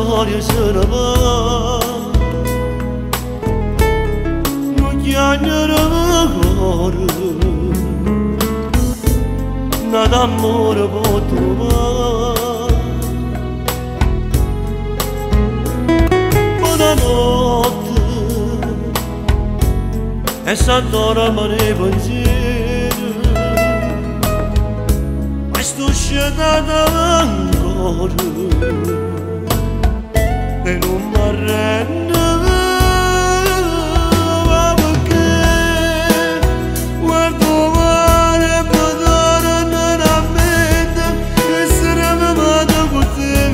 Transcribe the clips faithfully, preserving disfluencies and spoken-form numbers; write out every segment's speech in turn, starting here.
storia se ne va, non chiagnerà ancora, nada amore può trovare. Buonanotte, e s'addora mare pensiero, ma sto scendendo ancora, e non mi arrendo, ma perché guardo male e poi torno a mente che saremmo amati con te,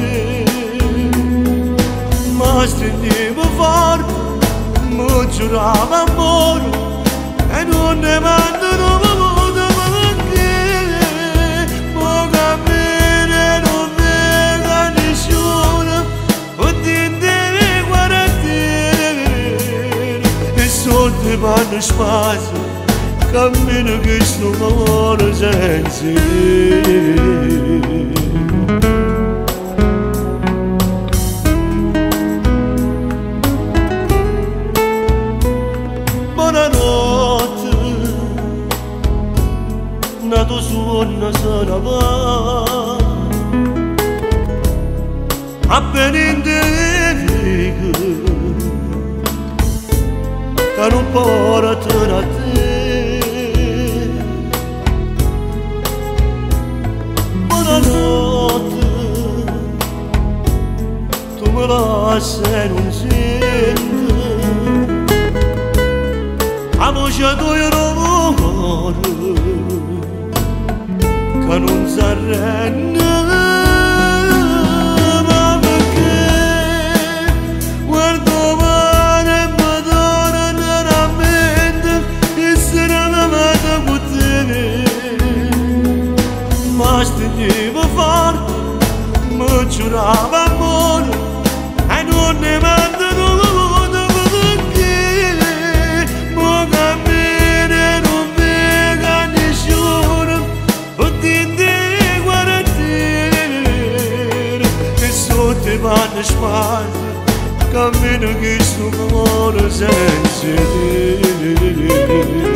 ma stringevo forte, mi giuravo amore e non ne mandano modo, ma perché può capire non vega nessuno, o ti devi guardare e soldi vanno spazio, cammino che sto amore senza te. Buonanotte, nato suono se ne va, appena in te che non portano a te. Buonanotte, tu me lasci e non senti la voce tua rumore che non si arrende, ma perché guardo male e mi torno a mente che saremmo amati con te, ma stringevo forte, mi giuravo amore e non ne mandano modo, perché può capire non vega nessuno, o ti devi guardare e sotto vanno spazio, cammino che sto amore senza te.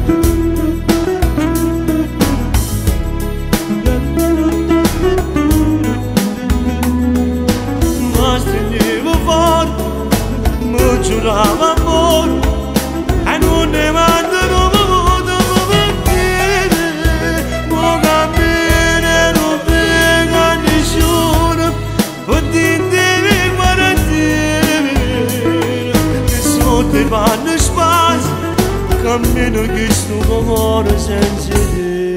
Giuravo amore e non ne mandano modo, perché può capire non vega nessuno, o ti devi guardare che sotto vanno spazio, cammino che sto amore senza te.